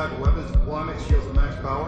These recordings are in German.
type of weapons deployment, shields at max power.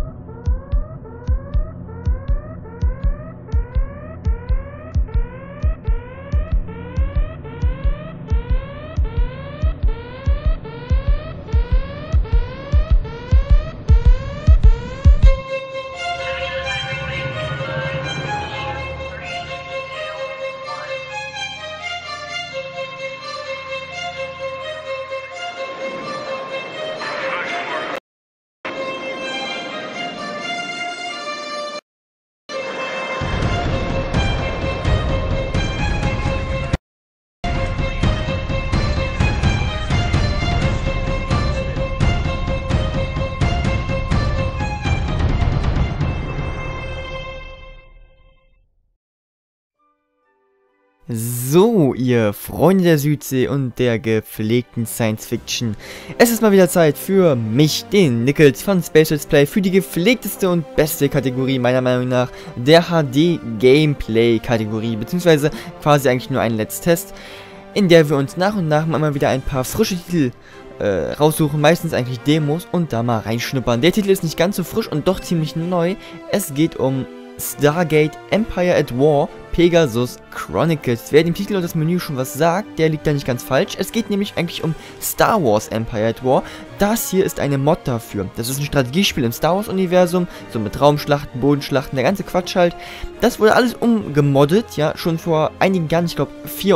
So, ihr Freunde der Südsee und der gepflegten Science Fiction. Es ist mal wieder Zeit für mich, den Nichols von Space Let's Play, für die gepflegteste und beste Kategorie meiner Meinung nach, der HD Gameplay Kategorie, beziehungsweise quasi eigentlich nur ein Let's Test, in der wir uns nach und nach mal wieder ein paar frische Titel raussuchen, meistens eigentlich Demos, und da mal reinschnuppern. Der Titel ist nicht ganz so frisch und doch ziemlich neu. Es geht um Stargate Empire at War Pegasus Chronicles. Wer dem Titel und das Menü schon was sagt, der liegt da nicht ganz falsch. Es geht nämlich eigentlich um Star Wars Empire at War. Das hier ist eine Mod dafür. Das ist ein Strategiespiel im Star Wars Universum, so mit Raumschlachten, Bodenschlachten, der ganze Quatsch halt. Das wurde alles umgemoddet, ja, schon vor einigen Jahren, ich glaube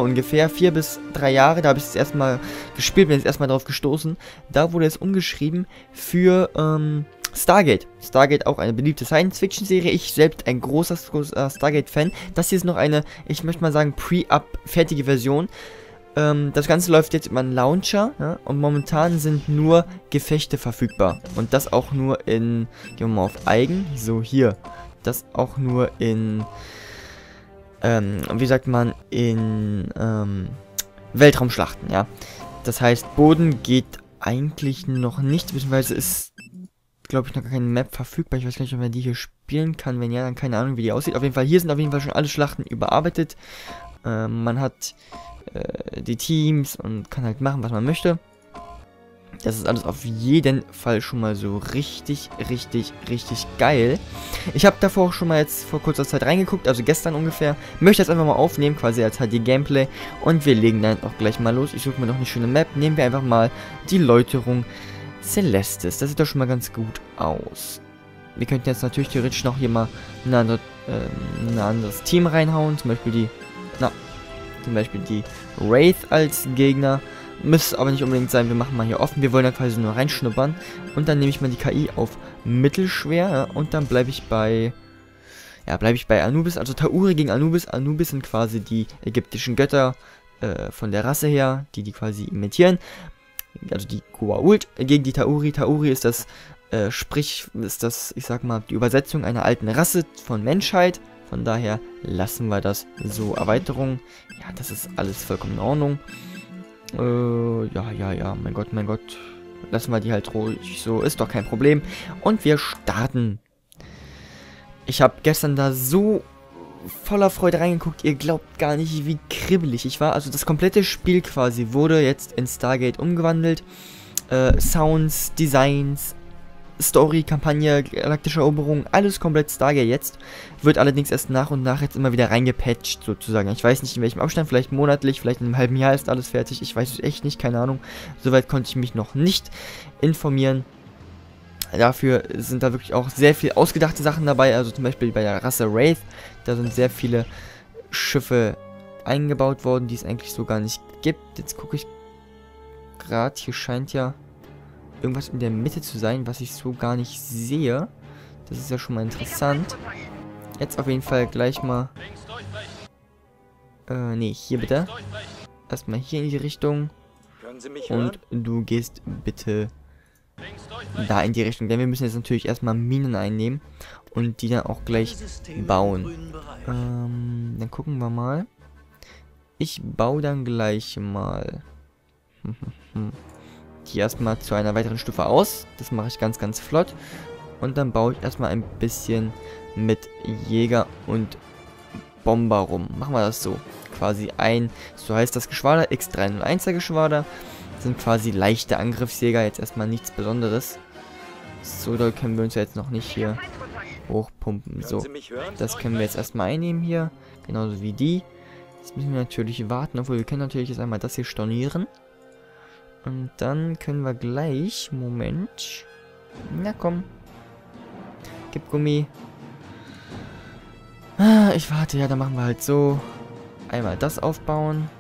4 bis 3 Jahre, da habe ich es erstmal gespielt, bin jetzt erstmal drauf gestoßen. Da wurde es umgeschrieben für, Stargate. Stargate auch eine beliebte Science-Fiction-Serie. Ich selbst ein großer Stargate-Fan. Das hier ist noch eine, ich möchte mal sagen, fertige Version. Das Ganze läuft jetzt über einen Launcher, ja, und momentan sind nur Gefechte verfügbar. Und das auch nur in, gehen wir mal auf Eigen, so hier. Das auch nur in, wie sagt man, in Weltraumschlachten, ja. Das heißt, Boden geht eigentlich noch nicht, beziehungsweise ist, glaube ich, noch gar keine Map verfügbar. Ich weiß gar nicht, ob man die hier spielen kann. Wenn ja, dann keine Ahnung, wie die aussieht. Auf jeden Fall, hier sind auf jeden Fall schon alle Schlachten überarbeitet. Man hat die Teams und kann halt machen, was man möchte. Das ist alles auf jeden Fall schon mal so richtig geil. Ich habe davor auch schon mal jetzt vor kurzer Zeit reingeguckt, also gestern ungefähr. Möchte jetzt einfach mal aufnehmen, quasi als HD-Gameplay. Und wir legen dann auch gleich mal los. Ich suche mir noch eine schöne Map. Nehmen wir einfach mal die Läuterung Celestis. Das sieht doch schon mal ganz gut aus. Wir könnten jetzt natürlich theoretisch noch hier mal ein anderes Team reinhauen. Zum Beispiel die Wraith als Gegner. Müsste aber nicht unbedingt sein. Wir machen mal hier offen. Wir wollen da quasi nur reinschnuppern. Und dann nehme ich mal die KI auf mittelschwer. Ja, und dann bleibe ich bei Anubis. Also Tauri gegen Anubis. Anubis sind quasi die ägyptischen Götter von der Rasse her, die quasi imitieren. Also die Goa'uld gegen die Tauri. Tauri ist das, ich sag mal, die Übersetzung einer alten Rasse von Menschheit. Von daher lassen wir das so. Erweiterung. Ja, das ist alles vollkommen in Ordnung. Ja, mein Gott. Lassen wir die halt ruhig so. Ist doch kein Problem. Und wir starten. Ich habe gestern da so voller Freude reingeguckt. Ihr glaubt gar nicht, wie kribbelig ich war. Also das komplette Spiel quasi wurde jetzt in Stargate umgewandelt. Sounds, Designs, Story, Kampagne, galaktische Eroberung, alles komplett Stargate jetzt. Wird allerdings erst nach und nach jetzt immer wieder reingepatcht sozusagen. Ich weiß nicht in welchem Abstand, vielleicht monatlich, vielleicht in einem halben Jahr ist alles fertig. Ich weiß es echt nicht, keine Ahnung. Soweit konnte ich mich noch nicht informieren. Dafür sind da wirklich auch sehr viel ausgedachte Sachen dabei. Also zum Beispiel bei der Rasse Wraith, da sind sehr viele Schiffe eingebaut worden, die es eigentlich so gar nicht gibt. Jetzt gucke ich gerade, hier scheint ja irgendwas in der Mitte zu sein, was ich so gar nicht sehe. Das ist ja schon mal interessant. Jetzt auf jeden Fall gleich mal... nee, hier bitte. Erstmal hier in die Richtung. Und du gehst bitte da in die Richtung. Denn wir müssen jetzt natürlich erstmal Minen einnehmen. Und die dann auch gleich bauen. Dann gucken wir mal. Ich baue dann gleich mal... die erstmal zu einer weiteren Stufe aus. Das mache ich ganz flott. Und dann baue ich erstmal ein bisschen mit Jäger und Bomber rum. Machen wir das so. Quasi so heißt das Geschwader, X301er Geschwader. Sind quasi leichte Angriffsjäger, jetzt erstmal nichts Besonderes. So, da können wir uns ja jetzt noch nicht hier hochpumpen. So, das können wir jetzt erstmal einnehmen hier. Genauso wie die. Jetzt müssen wir natürlich warten, obwohl wir können natürlich jetzt einmal das hier stornieren. Und dann können wir gleich... Moment. Na komm. Gib Gummi. Ah, ich warte, ja, dann machen wir halt so. Einmal das aufbauen.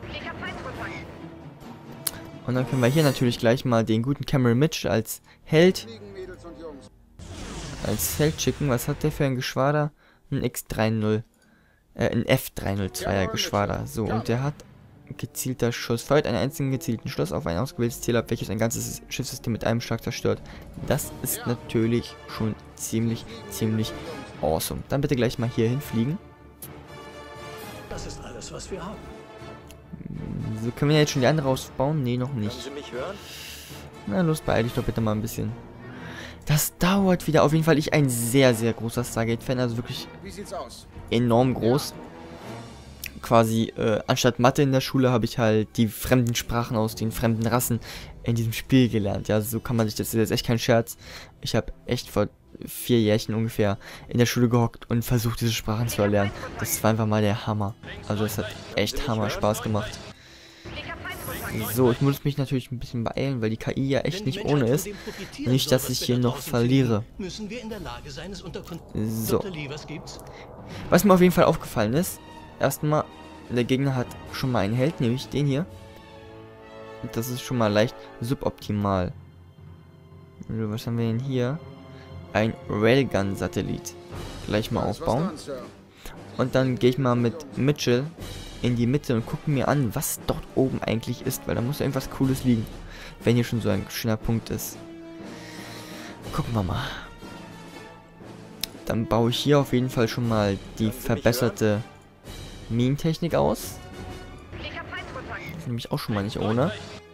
Und dann können wir hier natürlich gleich mal den guten Cameron Mitchell als Held schicken. Was hat der für ein Geschwader? Ein X30. Ein F302er Geschwader. So, und der hat gezielter Schuss. Feuert einen einzigen gezielten Schuss auf ein ausgewähltes Ziel ab, welches ein ganzes Schiffssystem mit einem Schlag zerstört. Das ist natürlich schon ziemlich awesome. Dann bitte gleich mal hier hinfliegen. Das ist alles, was wir haben. So, können wir jetzt schon die andere ausbauen? Nee, noch nicht. Können Sie mich hören? Na los, beeil dich doch bitte mal ein bisschen. Das dauert wieder. Auf jeden Fall ich ein sehr großer Stargate-Fan. Also wirklich enorm groß. Quasi, anstatt Mathe in der Schule habe ich halt die fremden Sprachen aus den fremden Rassen in diesem Spiel gelernt. Ja, so kann man sich das ist echt kein Scherz. Ich habe echt vor 4 Jährchen ungefähr in der Schule gehockt und versucht, diese Sprachen zu erlernen. Das war einfach mal der Hammer. Also es hat echt Hammer Spaß gemacht. So, ich muss mich natürlich ein bisschen beeilen, weil die KI ja echt nicht ohne ist. Nicht, dass ich hier noch verliere. So. Was mir auf jeden Fall aufgefallen ist, erstmal, der Gegner hat schon mal einen Held, nämlich den hier. Und das ist schon mal leicht suboptimal. Was haben wir denn hier? Ein Railgun-Satellit. Gleich mal aufbauen. Und dann gehe ich mal mit Mitchell in die Mitte und gucke mir an, was dort oben eigentlich ist. Weil da muss ja irgendwas Cooles liegen. Wenn hier schon so ein schöner Punkt ist. Gucken wir mal. Dann baue ich hier auf jeden Fall schon mal die verbesserte Minentechnik aus. Das ist nämlich auch schon mal nicht ohne.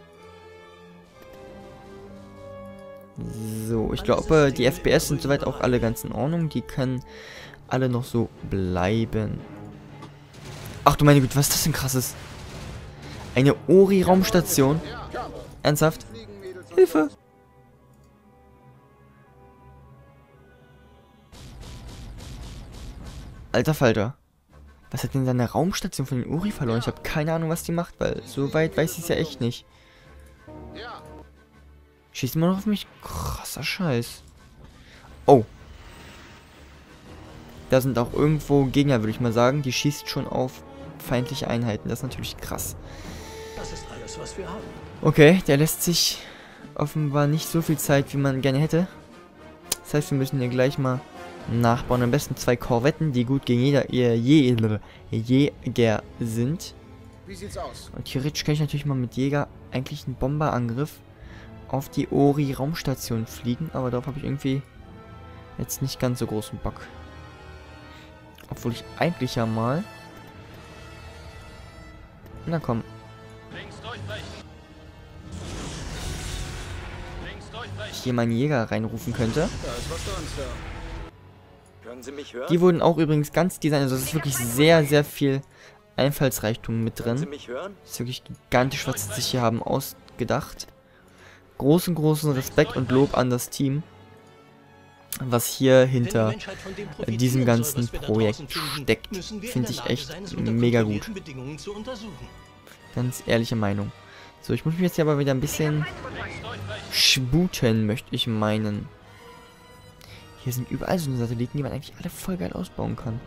So, ich glaube, die FPS sind soweit auch alle ganz in Ordnung. Die können alle noch so bleiben. Ach du meine Güte, was ist das denn krasses? Eine Ori-Raumstation? Ernsthaft? Hilfe! Alter Falter. Was hat denn seine Raumstation von den Ori verloren? Ich habe keine Ahnung, was die macht, weil so weit weiß ich es ja echt nicht. Schießt immer noch auf mich? Krasser Scheiß. Oh. Da sind auch irgendwo Gegner, würde ich mal sagen. Die schießt schon auf feindliche Einheiten. Das ist natürlich krass. Das ist alles, was wir haben. Okay, der lässt sich offenbar nicht so viel Zeit, wie man gerne hätte. Das heißt, wir müssen hier gleich mal nachbauen. Am besten 2 Korvetten, die gut gegen Jäger sind. Wie sieht's aus? Und theoretisch kann ich natürlich mal mit Jäger eigentlich einen Bomberangriff auf die Ori-Raumstation fliegen. Aber darauf habe ich irgendwie jetzt nicht ganz so großen Bock. Obwohl ich eigentlich ja mal... Na komm. Hier meinen Jäger reinrufen könnte. Die wurden auch übrigens ganz designt. Also es ist wirklich sehr viel Einfallsreichtum mit drin. Das ist wirklich gigantisch, was sie sich hier haben ausgedacht. Großen Respekt und Lob an das Team, was hier hinter diesem ganzen Projekt steckt. Finde ich echt mega gut. Ganz ehrliche Meinung. So, ich muss mich jetzt hier aber wieder ein bisschen sputen, möchte ich meinen. Hier sind überall so Satelliten, die man eigentlich alle voll geil ausbauen kann.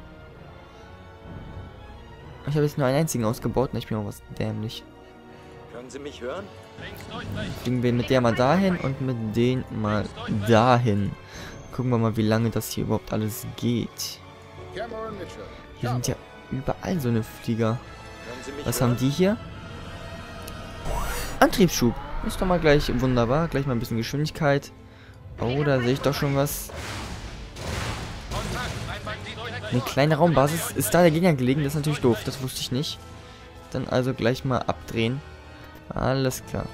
Ich habe jetzt nur einen einzigen ausgebaut und ich bin auch was dämlich. Können Sie mich hören? Fliegen wir mit der mal dahin und mit den mal dahin. Gucken wir mal, wie lange das hier überhaupt alles geht. Hier sind ja überall so eine Flieger. Was haben die hier? Antriebsschub. Ist doch mal gleich wunderbar. Gleich mal ein bisschen Geschwindigkeit. Oh, da sehe ich doch schon was. Eine kleine Raumbasis. Ist da der Gegner gelegen? Das ist natürlich doof. Das wusste ich nicht. Dann also gleich mal abdrehen. Alles klar.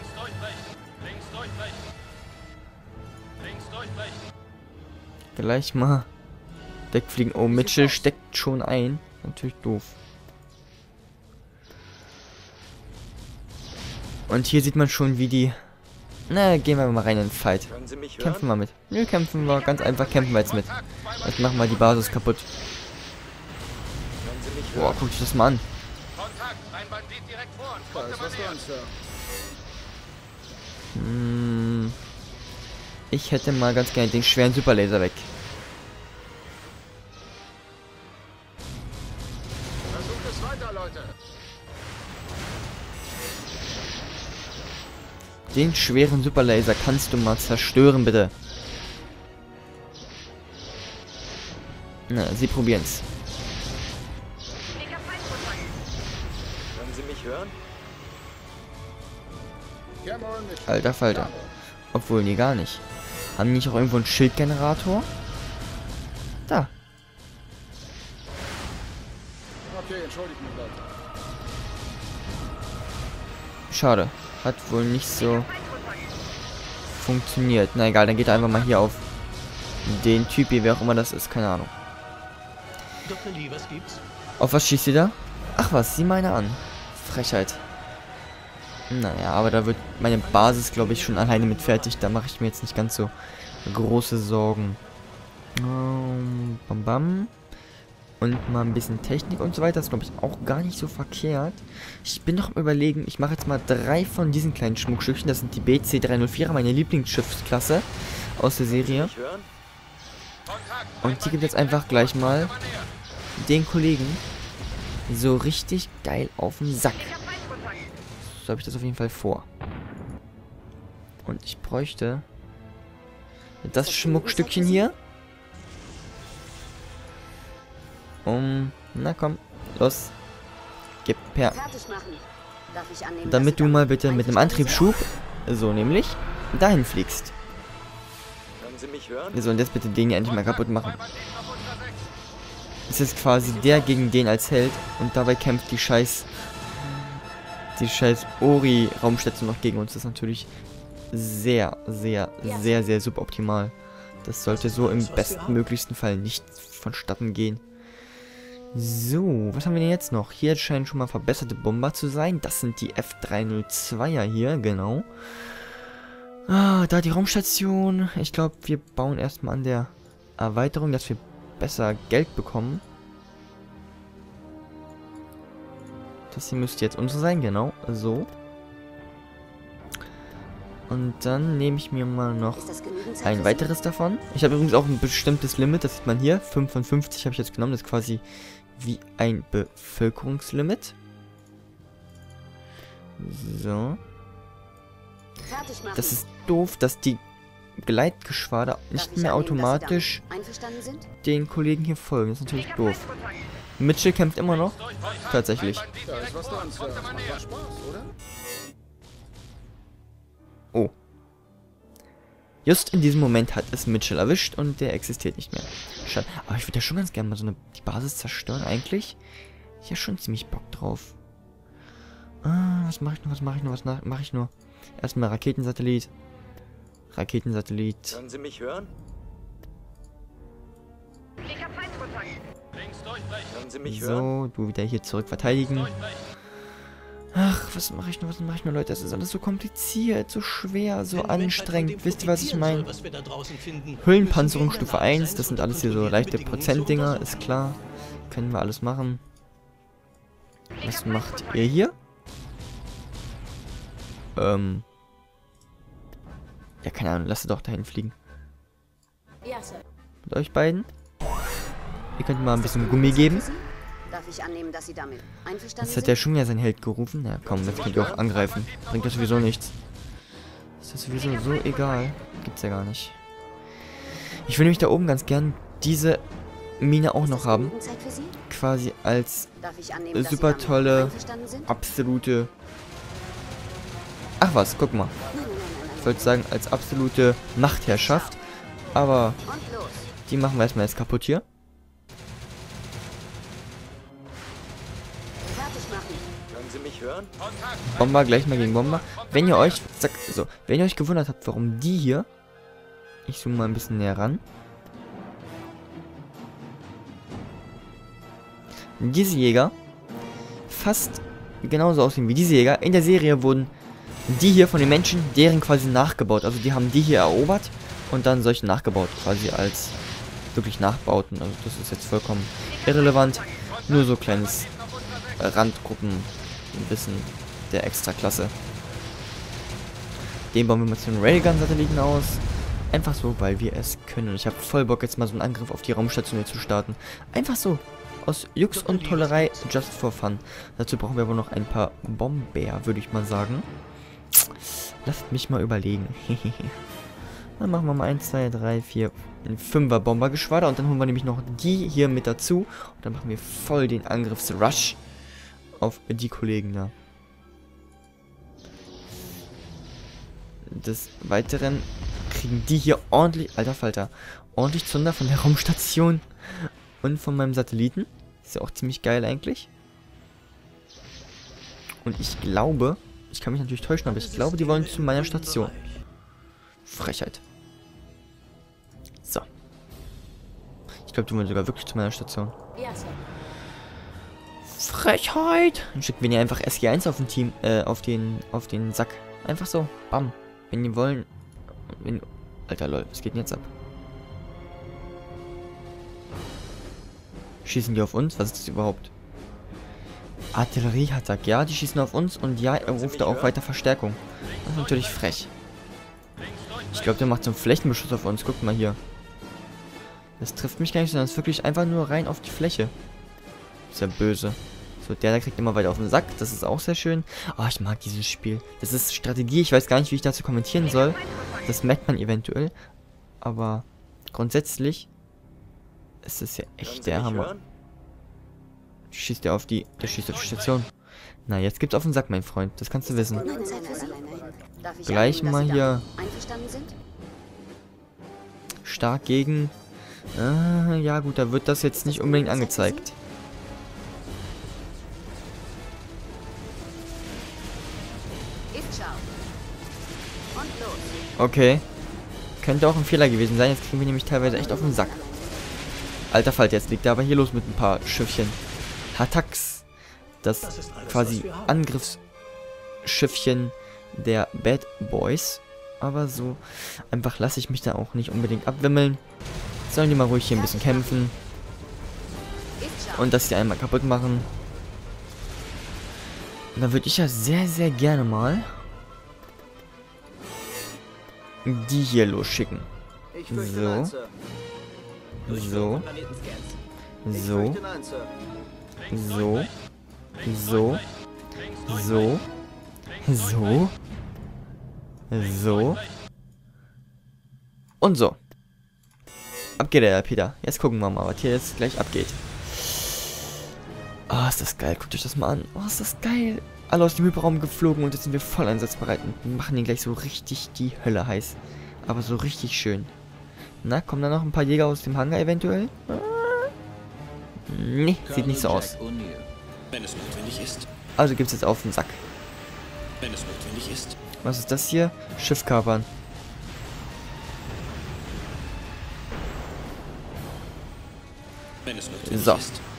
Gleich mal wegfliegen. Oh, Mitchell steckt schon ein. Natürlich doof. Und hier sieht man schon, wie die Na, gehen wir mal rein in den Fight. Können Sie mich hören? Kämpfen wir mit. Nö, kämpfen wir. Ganz einfach kämpfen wir jetzt mit. Jetzt machen wir die Basis kaputt. Können Sie mich Boah, hören? guck dich das mal an. Kontakt, ein Bandit direkt vor uns. Da Kommt ist immer was näher. dran, Sir. Ich hätte mal ganz gerne den schweren Superlaser weg. Versucht es weiter, Leute. Den schweren Superlaser kannst du mal zerstören, bitte. Na, sie probieren's. Können Sie mich hören? Cameron mit Alter Falter. Obwohl, nee, gar nicht. Haben die nicht auch irgendwo einen Schildgenerator? Da. Okay, entschuldigt mich, Leute. Schade. Hat wohl nicht so funktioniert. Na egal, dann geht er einfach mal hier auf den Typ hier, wer auch immer das ist. Keine Ahnung. Dr. Lee, was gibt's? Auf was schießt sie da? Ach was, sieh meine an. Frechheit. Naja, aber da wird meine Basis, glaube ich, schon alleine mit fertig. Da mache ich mir jetzt nicht ganz so große Sorgen. Bam bam. Und mal ein bisschen Technik und so weiter. Das ist, glaube ich, auch gar nicht so verkehrt. Ich bin noch am Überlegen, ich mache jetzt mal 3 von diesen kleinen Schmuckstückchen. Das sind die BC-304er, meine Lieblingsschiffsklasse aus der Serie. Mich hören? Und die gibt jetzt einfach gleich mal den Kollegen so richtig geil auf den Sack. So habe ich das auf jeden Fall vor. Und ich bräuchte das Schmuckstückchen hier. Na komm, los. Gib her. Fertig machen. Darf ich annehmen, Damit du dass Sie mal bitte mit einem Antriebsschub, so nämlich, dahin fliegst. Können Sie mich hören? Wir sollen jetzt bitte den hier endlich mal kaputt machen. Es ist quasi der gegen den als Held und dabei kämpft die scheiß Ori-Raumstation noch gegen uns. Das ist natürlich sehr, sehr, sehr, sehr suboptimal. Das sollte so im bestmöglichsten Fall nicht vonstatten gehen. So, was haben wir denn jetzt noch? Hier scheinen schon mal verbesserte Bomber zu sein. Das sind die F302er hier, genau. Ah, da die Raumstation. Ich glaube, wir bauen erstmal an der Erweiterung, dass wir besser Geld bekommen. Das hier müsste jetzt unsere sein, genau. So. Und dann nehme ich mir mal noch Ist das genügend Zeit ein für weiteres davon. Ich habe übrigens auch ein bestimmtes Limit, das sieht man hier. 5 von 50 habe ich jetzt genommen. Das ist quasi wie ein Bevölkerungslimit. So. Sie? Fertig machen. Das ist doof, dass die Gleitgeschwader Darf nicht ich mehr annehmen, dass Sie automatisch damit einverstanden sind? den Kollegen hier folgen. Das ist natürlich doof. Mitchell kämpft immer noch. Tatsächlich. Da ist was dran, Sir. Das macht doch Spaß, oder? Oh. Just in diesem Moment hat es Mitchell erwischt und der existiert nicht mehr. Schade. Aber ich würde ja schon ganz gerne mal so die Basis zerstören eigentlich. Ich habe schon ziemlich Bock drauf. Was mache ich nur? Erstmal Raketensatellit. Raketensatellit. Können Sie mich hören? Links durchbrechen. Können Sie mich hören? So, du wieder hier zurück verteidigen. Durchbrechen. Ach, was mache ich nur, Leute? Das ist alles so kompliziert, so schwer, so anstrengend. Wisst ihr, was ich meine? Hüllenpanzerung Stufe 1, das sind alles hier so leichte Prozentdinger, ist klar. Können wir alles machen. Was macht ihr hier? Ja, keine Ahnung, lasst doch dahin fliegen. Ja, Sir. Mit euch beiden. Ihr könnt mal ein bisschen Gummi geben. Darf ich annehmen, dass Sie damit einverstanden Jetzt hat sind? der schon wieder sein Held gerufen. Ja, komm, jetzt könnt ihr auch angreifen. Bringt das sowieso nichts. Ist das sowieso so egal? Gibt's ja gar nicht. Ich will nämlich da oben ganz gern diese Mine auch Ist noch das haben. genügend Zeit für Sie? Quasi als Darf ich annehmen, dass Sie super damit tolle, einverstanden sind? absolute... Ach was, guck mal. Ich wollte sagen, als absolute Machtherrschaft. Aber Und los. die machen wir erstmal jetzt kaputt hier. Fertig machen. Können Sie mich hören? Bomber gleich mal gegen Bomber. Wenn ihr euch, wenn ihr euch gewundert habt, warum die hier, ich zoome mal ein bisschen näher ran. Diese Jäger fast genauso aussehen wie diese Jäger. In der Serie wurden die hier von den Menschen, deren quasi nachgebaut. Also die haben die hier erobert und dann solche nachgebaut, quasi als wirklich Nachbauten. Also das ist jetzt vollkommen irrelevant. Nur so kleines Randgruppenwissen der Extraklasse. Den bauen wir mal zu den Railgun-Satelliten aus. Einfach so, weil wir es können. Und ich habe voll Bock, jetzt mal so einen Angriff auf die Raumstation hier zu starten. Einfach so. Aus Jux und Tollerei, just for fun. Dazu brauchen wir aber noch ein paar Bomber, würde ich mal sagen. Lasst mich mal überlegen. Dann machen wir mal 1, 2, 3, 4, ein 5er Bombergeschwader. Und dann holen wir nämlich noch die hier mit dazu. Und dann machen wir voll den Angriffsrush auf die Kollegen da. Des Weiteren kriegen die hier ordentlich, alter Falter, ordentlich Zunder von der Raumstation und von meinem Satelliten. Ist ja auch ziemlich geil eigentlich. Und ich glaube, ich kann mich natürlich täuschen, aber ich glaube, die wollen zu meiner Station. Frechheit. So. Ich glaube, die wollen sogar wirklich zu meiner Station. Frechheit! Dann schicken wir hier einfach SG1 auf den Team, auf den Sack. Einfach so. Bam. Wenn die wollen. Alter lol, was geht denn jetzt ab? Schießen die auf uns? Was ist das überhaupt? Artillerieattack. Ja, die schießen auf uns und ja, er ruft da auch weiter Verstärkung. Das ist natürlich frech. Ich glaube, der macht so einen Flächenbeschuss auf uns. Guckt mal hier. Das trifft mich gar nicht, sondern es ist wirklich einfach nur rein auf die Fläche. Ist ja böse. So, der kriegt immer weiter auf den Sack. Das ist auch sehr schön. Oh, ich mag dieses Spiel. Das ist Strategie. Ich weiß gar nicht, wie ich dazu kommentieren soll. Das merkt man eventuell. Aber grundsätzlich ist es ja echt der Hammer. Schießt der auf die... Der schießt auf die Station. Na, jetzt gibt's auf den Sack, mein Freund. Das kannst du wissen. Gleich mal hier... Stark gegen... ja gut, da wird das jetzt nicht unbedingt angezeigt. Okay. Könnte auch ein Fehler gewesen sein. Jetzt kriegen wir nämlich teilweise echt auf den Sack. Alter Falter, jetzt liegt er aber hier los mit ein paar Schiffchen. Hattacks. Das quasi Angriffsschiffchen der Bad Boys. Aber so einfach lasse ich mich da auch nicht unbedingt abwimmeln. Sollen die mal ruhig hier ein bisschen kämpfen. Und das hier einmal kaputt machen. Und dann würde ich ja sehr, sehr gerne mal die hier losschicken. So. So. So. So. So. So. So. So. Und so. Ab geht der Peter. Jetzt gucken wir mal, was hier jetzt gleich abgeht. Oh, ist das geil. Guckt euch das mal an. Oh, ist das geil. Alle aus dem Hyperraum geflogen und jetzt sind wir voll einsatzbereit und machen den gleich so richtig die Hölle heiß. Aber so richtig schön. Na, kommen da noch ein paar Jäger aus dem Hangar eventuell? Nee, sieht nicht so aus. Also gibt's jetzt auf den Sack. Was ist das hier? Schiff kapern. So.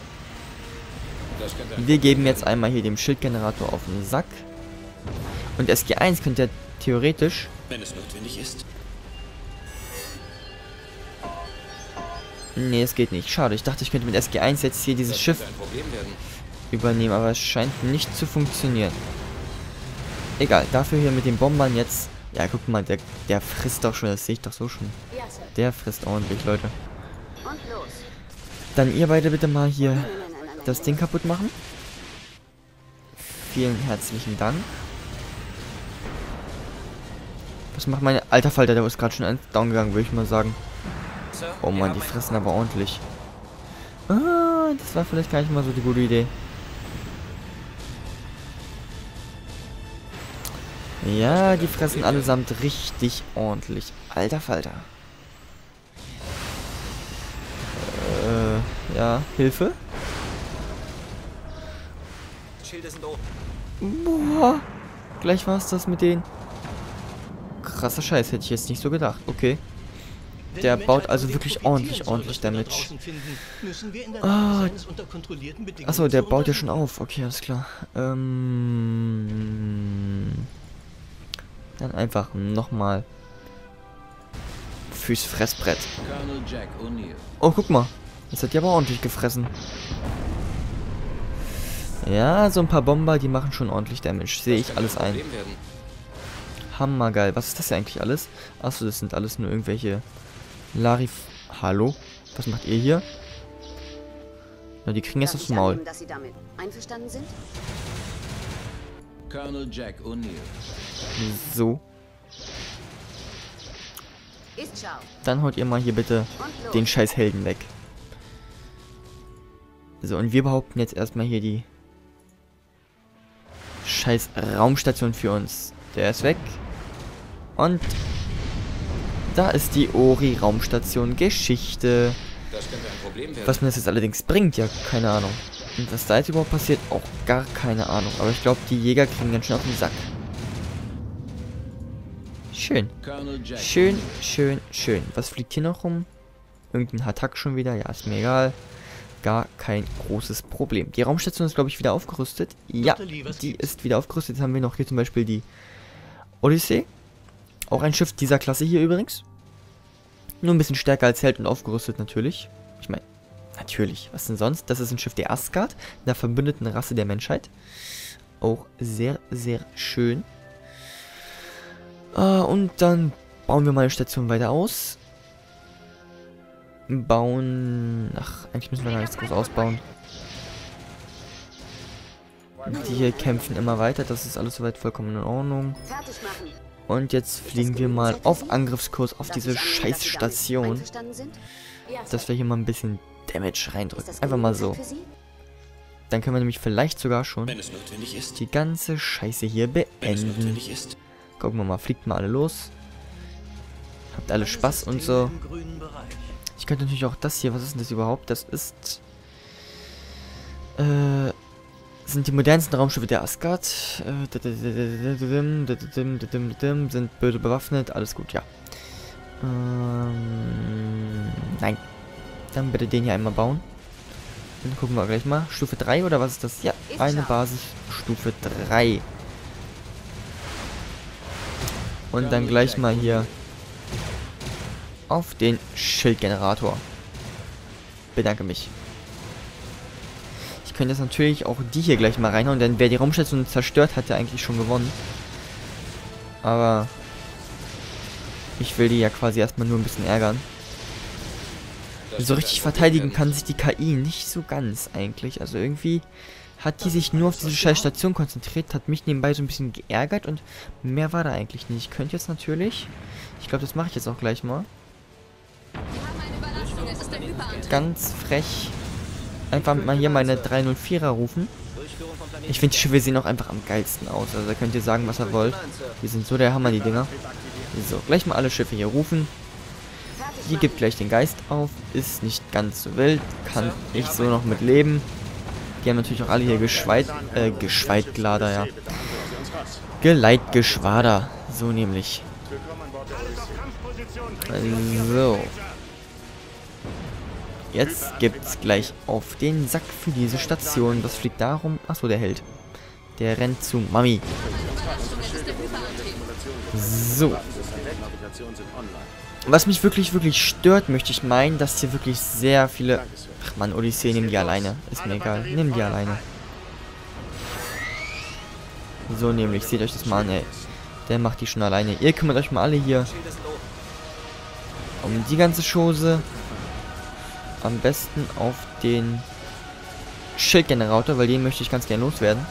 Wir geben jetzt einmal hier dem Schildgenerator auf den Sack. Und SG1 könnte ja theoretisch... Wenn es notwendig ist. Nee, es geht nicht. Schade, ich dachte, ich könnte mit SG1 jetzt hier dieses Schiff übernehmen, aber es scheint nicht zu funktionieren. Egal, dafür hier mit den Bombern jetzt... Ja, guck mal, der frisst doch schon, das sehe ich doch so schon. Der frisst ordentlich, Leute. Dann ihr beide bitte mal hier das Ding kaputt machen. Vielen herzlichen Dank. Was macht meine... Alter Falter, der ist gerade schon down gegangen, würde ich mal sagen. Oh Mann, die fressen aber ordentlich. Ah, das war vielleicht gar nicht mal so die gute Idee. Ja, die fressen allesamt richtig ordentlich. Alter Falter. Ja, Hilfe? Boah. Gleich war es das mit denen. Krasser Scheiß, hätte ich jetzt nicht so gedacht. Okay. Der baut also wirklich ordentlich Damage. Ah. Achso, der baut ja schon auf. Okay, alles klar. Dann einfach nochmal fürs Fressbrett. Oh, guck mal. Das hat die aber ordentlich gefressen. Ja, so ein paar Bomber, die machen schon ordentlich Damage. Sehe ich alles ein. Hammergeil. Was ist das hier eigentlich alles? Achso, das sind alles nur irgendwelche Larif... Hallo? Was macht ihr hier? Na, die kriegen jetzt aufs Maul. Dass Sie damit einverstanden sind? Colonel Jack O'Neill. So. Ist schau. Dann haut ihr mal hier bitte Und los. den scheiß Helden weg. So, und wir behaupten jetzt erstmal hier die scheiß Raumstation für uns. Der ist weg. Und da ist die Ori-Raumstation Geschichte. Das könnte ein Problem werden. Was mir das jetzt allerdings bringt, ja, keine Ahnung. Und was da jetzt überhaupt passiert, auch gar keine Ahnung. Aber ich glaube, die Jäger kriegen ganz schön auf den Sack. Schön. Colonel Jack Schön, schön, schön. Was fliegt hier noch rum? Irgendein Hatak schon wieder? Ja, ist mir egal. Gar kein großes Problem. Die Raumstation ist, glaube ich, wieder aufgerüstet. Ja, die ist wieder aufgerüstet. Jetzt haben wir noch hier zum Beispiel die Odyssey. Auch ein Schiff dieser Klasse hier übrigens. Nur ein bisschen stärker als Held und aufgerüstet natürlich. Ich meine, natürlich. Was denn sonst? Das ist ein Schiff der Asgard, der verbündeten Rasse der Menschheit. Auch sehr, sehr schön. Und dann bauen wir mal eine Station weiter aus. Bauen... Ach, eigentlich müssen wir gar nichts groß ausbauen. Die hier kämpfen immer weiter. Das ist alles soweit vollkommen in Ordnung. Fertig machen. Und jetzt fliegen wir mal auf Angriffskurs auf Darf diese ich annehmen, scheiß dass Sie damit Station. einverstanden sind? Ja, Dass wir hier mal ein bisschen Damage Ist reindrücken. das Einfach mal so. genug für Sie? Dann können wir nämlich vielleicht sogar schon Wenn es notwendig ist. die ganze Scheiße hier Wenn es beenden. notwendig ist. Gucken wir mal, fliegt mal alle los. Habt alle Spaß und so. Im grünen Bereich. Ich könnte natürlich auch das hier, was ist denn das überhaupt? Das ist... sind die modernsten Raumschiffe der Asgard. Sind böse bewaffnet. Alles gut, ja. Nein. Dann bitte den hier einmal bauen. Dann gucken wir gleich mal. Stufe 3 oder was ist das? Ja, eine Basis Stufe 3. Und dann gleich mal hier auf den Schildgenerator. Bedanke mich. Ich könnte jetzt natürlich auch die hier gleich mal reinhauen, denn wer die Raumstation zerstört, hat ja eigentlich schon gewonnen. Aber ich will die ja quasi erstmal nur ein bisschen ärgern. So richtig verteidigen kann sich die KI nicht so ganz eigentlich. Also irgendwie hat die sich nur auf diese scheiß Station konzentriert, hat mich nebenbei so ein bisschen geärgert und mehr war da eigentlich nicht. Ich könnte jetzt natürlich, ich glaube, das mache ich jetzt auch gleich mal. Ganz frech einfach mal hier meine 304er rufen. Ich finde, die Schiffe sehen auch einfach am geilsten aus. Also da könnt ihr sagen, was ihr wollt. Die sind so der Hammer, die Dinger. So, gleich mal alle Schiffe hier rufen. Die gibt gleich den Geist auf. Ist nicht ganz so wild. Kann ich so noch mit leben. Die haben natürlich auch alle hier Geschweidglader, ja. Geleitgeschwader. So nämlich. So. Jetzt gibt's gleich auf den Sack für diese Station. Was fliegt darum? Achso, der Held. Der rennt zu Mami. So. Was mich wirklich, wirklich stört, möchte ich meinen, dass hier wirklich sehr viele... Ach man, Odyssee, nimm die alleine. Ist mir egal. Nimm die alleine. So nämlich, seht euch das mal an, ey. Der macht die schon alleine. Ihr kümmert euch mal alle hier um die ganze Chose. Am besten auf den Schildgenerator, weil den möchte ich ganz gerne loswerden.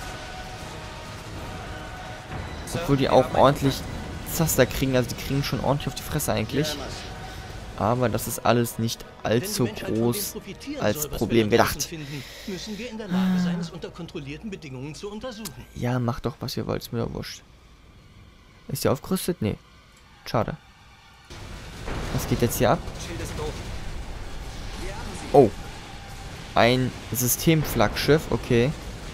Obwohl die auch ordentlich Zaster kriegen, also die kriegen schon ordentlich auf die Fresse eigentlich. Aber das ist alles nicht allzu groß als Problem gedacht. Müssen wir in der Lage sein, es unter kontrollierten Bedingungen zu untersuchen. Ja, macht doch, was ihr wollt, ist mir doch wurscht. Ist die aufgerüstet? Nee. Schade. Was geht jetzt hier ab? Oh. Ein Systemflaggschiff, okay.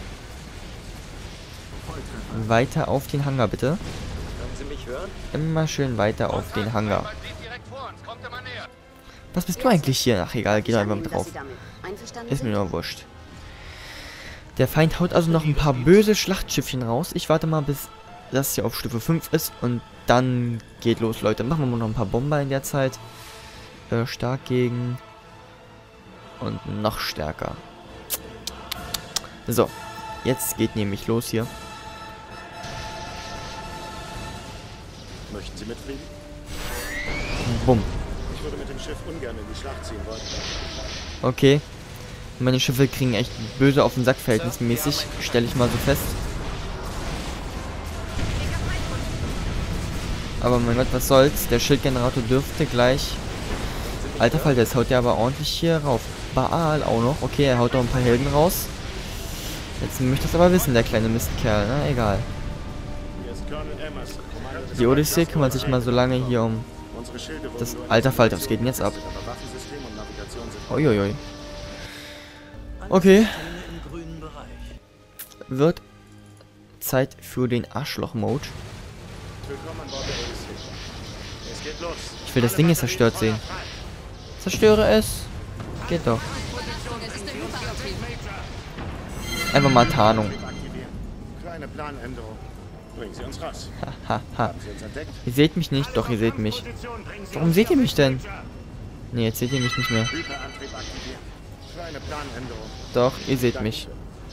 Weiter auf den Hangar, bitte. Können Sie mich hören? Immer schön weiter auf den Hangar. Bandit direkt vor uns. Kommt immer näher. Was bist du eigentlich hier? Ach egal, geh doch einfach mit Annehmen, dass drauf. Sie damit einverstanden Ist mir sind? nur wurscht. Der Feind haut also noch ein paar böse Schlachtschiffchen raus. Ich warte mal, bis das hier auf Stufe 5 ist und dann geht los, Leute. Machen wir noch ein paar Bomber in der Zeit. Stark gegen und noch stärker. So, jetzt geht nämlich los hier. Möchten Sie mitfliegen? Bumm. Ich würde mit dem Schiff ungern in die Schlacht ziehen wollen. Okay. Meine Schiffe kriegen echt böse auf den Sack verhältnismäßig. Stelle ich mal so fest. Aber mein Gott, was soll's. Der Schildgenerator dürfte gleich... Alter Fall, das haut ja aber ordentlich hier rauf. Baal auch noch. Okay, er haut auch ein paar Helden raus. Jetzt möchte ich das aber wissen, der kleine Mistkerl. Na, egal. Die Odyssee kümmert sich mal so lange hier um das... Alter Falter, was geht denn jetzt ab? Uiuiui. Okay. Wird Zeit für den Arschloch-Mode. Ich will das Ding jetzt zerstört sehen. Zerstöre es. Geht doch. Einfach mal Tarnung. Kleine Planänderung. Bringen Sie uns raus. Haha. Ihr seht mich nicht? Doch, ihr seht mich. Warum seht ihr mich denn? Ne, jetzt seht ihr mich nicht mehr. Hyperantrieb aktivieren. Kleine Planänderung. Doch, ihr seht mich.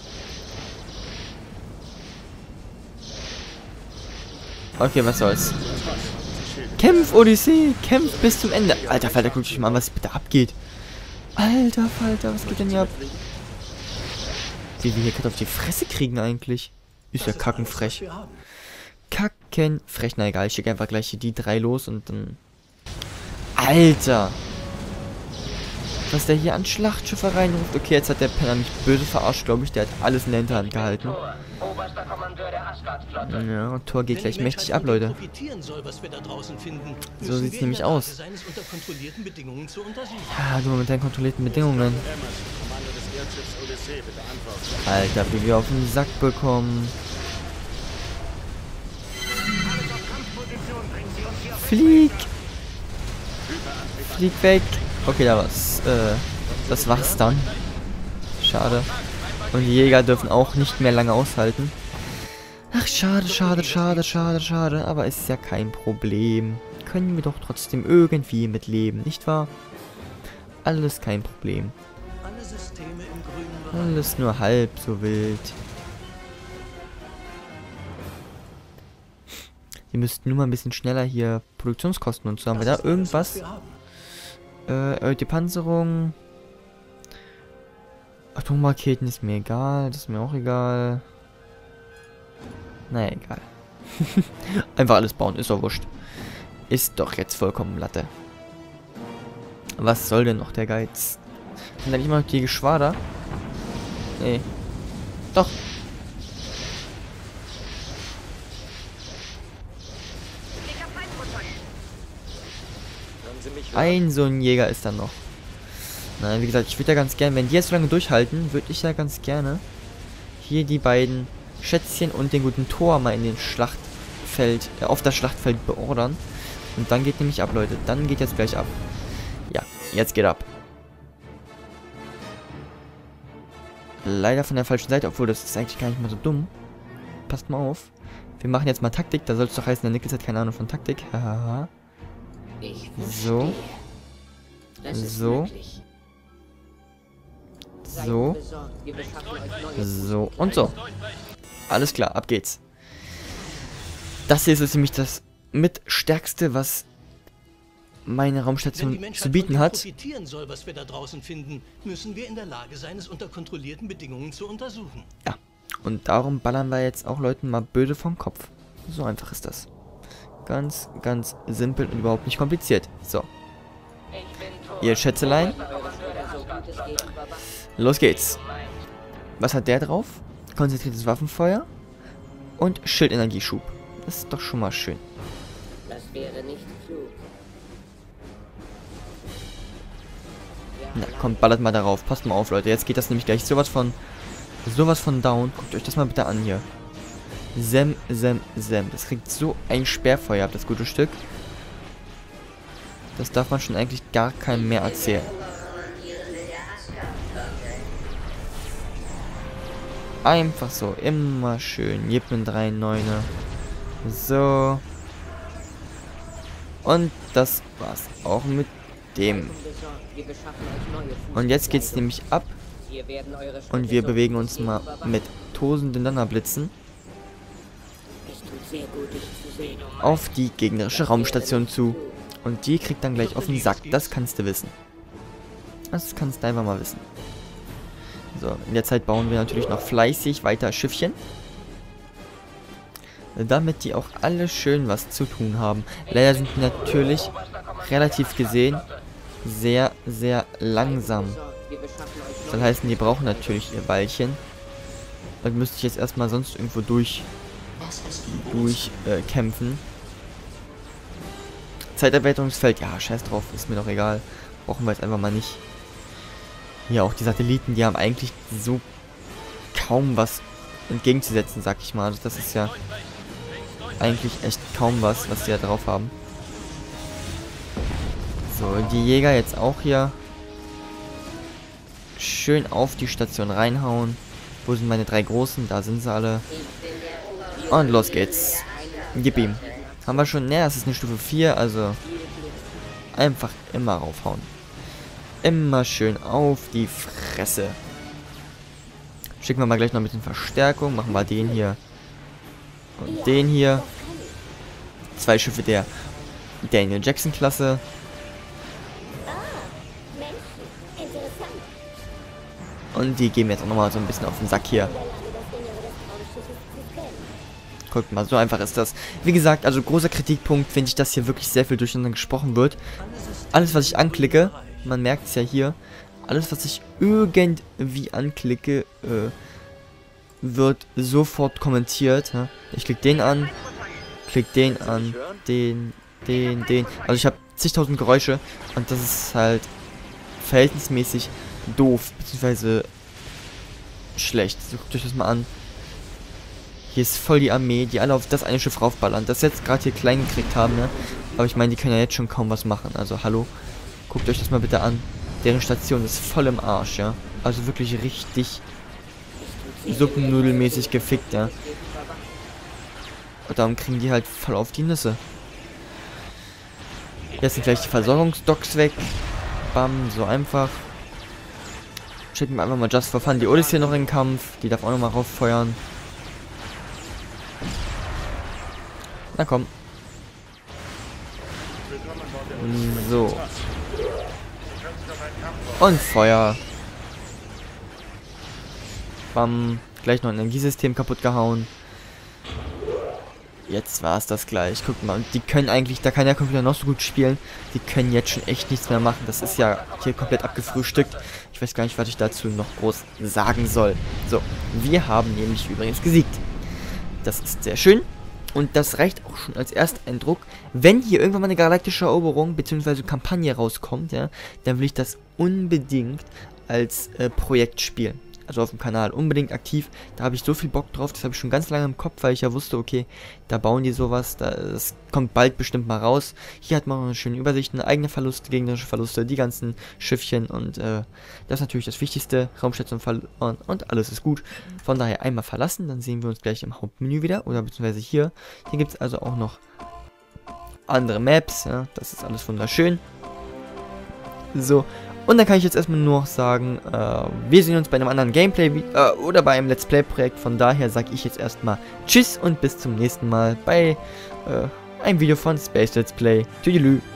Okay, was soll's. Kämpf, Odyssee! Kämpf bis zum Ende! Alter Falter, guck dich mal an, was bitte abgeht. Alter Falter, was geht denn hier ab? Wie wir hier gerade auf die Fresse kriegen eigentlich. Ist ja kackenfrech. Kackenfrech. Na egal, ich schicke einfach gleich hier die 3 los und dann... Alter! Was der hier an Schlachtschiffe reinruft. Okay, jetzt hat der Penner mich böse verarscht, glaube ich. Der hat alles in der Hinterhand gehalten. Ja, und Tor geht gleich mächtig ab, Leute. So sieht's nämlich aus. Ja, du mit deinen kontrollierten Bedingungen. Alter, wie wir auf den Sack bekommen. Flieg! Flieg weg! Okay, da war's. Das war's dann. Schade. Und die Jäger dürfen auch nicht mehr lange aushalten. Ach, schade, schade, schade, schade, schade. Aber ist ja kein Problem. Können wir doch trotzdem irgendwie mitleben, nicht wahr? Alles kein Problem. Alles nur halb so wild. Wir müssten nur mal ein bisschen schneller hier Produktionskosten und so. Haben wir da irgendwas? Die Panzerung. Atomraketen ist mir egal. Das ist mir auch egal. Naja, egal. Einfach alles bauen. Ist doch wurscht. Ist doch jetzt vollkommen Latte. Was soll denn noch der Geiz? Sind da nicht mal noch die Geschwader? Nee. Doch. Ein so ein Jäger ist dann noch. Na, wie gesagt, ich würde ja ganz gerne, wenn die jetzt so lange durchhalten, würde ich ja ganz gerne hier die beiden Schätzchen und den guten Tor mal in den Schlachtfeld, auf das Schlachtfeld beordern. Und dann geht nämlich ab, Leute. Dann geht jetzt gleich ab. Ja, jetzt geht ab. Leider von der falschen Seite, obwohl das ist eigentlich gar nicht mal so dumm. Passt mal auf. Wir machen jetzt mal Taktik, da soll es doch heißen, der Nickels hat keine Ahnung von Taktik. Hahaha. So. So. So. So. Und so. Alles klar, ab geht's. Das hier ist nämlich das mit stärkste, was meine Raumstation zu bieten hat. Soll, was wir da draußen finden, müssen wir in der Lage sein, es unter kontrollierten Bedingungen zu untersuchen. Ja. Und darum ballern wir jetzt auch Leuten mal böse vom Kopf. So einfach ist das. Ganz, ganz simpel und überhaupt nicht kompliziert. So. Ihr Schätzelein. Los geht's. Was hat der drauf? Konzentriertes Waffenfeuer. Und Schildenergieschub. Das ist doch schon mal schön. Das wäre nicht klug. Na, kommt, ballert mal darauf. Passt mal auf, Leute. Jetzt geht das nämlich gleich sowas von down. Guckt euch das mal bitte an hier. Sem. Das kriegt so ein Sperrfeuer ab, das gute Stück. Das darf man schon eigentlich gar keinem mehr erzählen. Einfach so, immer schön. Gib mir 3,9er. So. Und das war's auch mit dem. Und jetzt geht's nämlich ab. Und wir bewegen uns mal mit tosenden Donnerblitzen auf die gegnerische Raumstation zu. Und die kriegt dann gleich auf den Sack. Das kannst du wissen. Das kannst du einfach mal wissen. So, in der Zeit bauen wir natürlich noch fleißig weiter Schiffchen. Damit die auch alle schön was zu tun haben. Leider sind die natürlich relativ gesehen sehr, sehr langsam. Das heißt, die brauchen natürlich ihr Weilchen. Und müsste ich jetzt erstmal sonst irgendwo kämpfen. Zeiterweiterungsfeld, ja, scheiß drauf, ist mir doch egal. Brauchen wir jetzt einfach mal nicht. Ja, auch die Satelliten, die haben eigentlich so kaum was entgegenzusetzen, sag ich mal. Also das ist ja eigentlich echt kaum was sie da drauf haben. So, die Jäger jetzt auch hier schön auf die Station reinhauen. Wo sind meine 3 Großen? Da sind sie alle. Und los geht's. Gib ihm. Haben wir schon? Ne, das ist eine Stufe 4, also einfach immer raufhauen. Immer schön auf die Fresse. Schicken wir mal gleich noch ein bisschen Verstärkung. Machen wir den hier. Und den hier. 2 Schiffe der Daniel Jackson Klasse. Und die gehen jetzt auch nochmal so ein bisschen auf den Sack hier. Guckt mal, so einfach ist das. Wie gesagt, also großer Kritikpunkt finde ich, dass hier wirklich sehr viel durcheinander gesprochen wird. Alles, was ich anklicke, man merkt es ja hier, alles, was ich irgendwie anklicke, wird sofort kommentiert. Ja? Ich klicke den an, den. Also ich habe zigtausend Geräusche und das ist halt verhältnismäßig doof, beziehungsweise schlecht. So, guckt euch das mal an. Hier ist voll die Armee, die alle auf das eine Schiff raufballern. Das jetzt gerade hier klein gekriegt haben, ne? Aber ich meine, die können ja jetzt schon kaum was machen. Also, hallo. Guckt euch das mal bitte an. Deren Station ist voll im Arsch, ja? Also wirklich richtig suppennudelmäßig gefickt, ja? Und darum kriegen die halt voll auf die Nüsse. Jetzt sind gleich die Versorgungsdocks weg. Bam, so einfach. Schicken wir einfach mal Just for Fun die Odyssey noch in den Kampf. Die darf auch nochmal rauffeuern. Na komm. So. Und Feuer. Bam. Gleich noch ein Energiesystem kaputt gehauen. Jetzt war es das gleich. Guck mal, und die können eigentlich, da kann der Computer noch so gut spielen, die können jetzt schon echt nichts mehr machen. Das ist ja hier komplett abgefrühstückt. Ich weiß gar nicht, was ich dazu noch groß sagen soll. So, wir haben nämlich übrigens gesiegt. Das ist sehr schön. Und das reicht auch schon als Ersteindruck. Wenn hier irgendwann mal eine galaktische Eroberung bzw. Kampagne rauskommt, ja, dann will ich das unbedingt als Projekt spielen. Also auf dem Kanal unbedingt aktiv. Da habe ich so viel Bock drauf. Das habe ich schon ganz lange im Kopf, weil ich ja wusste, okay, da bauen die sowas. Das kommt bald bestimmt mal raus. Hier hat man noch eine schöne Übersicht, eine eigene Verluste, gegnerische Verluste, die ganzen Schiffchen. Und das ist natürlich das Wichtigste. Raumstation verloren und alles ist gut. Von daher einmal verlassen. Dann sehen wir uns gleich im Hauptmenü wieder. Oder beziehungsweise hier. Hier gibt es also auch noch andere Maps. Ja, das ist alles wunderschön. So. Und dann kann ich jetzt erstmal nur noch sagen, wir sehen uns bei einem anderen Gameplay oder bei einem Let's Play Projekt. Von daher sage ich jetzt erstmal Tschüss und bis zum nächsten Mal bei einem Video von Space Let's Play. Tschüss.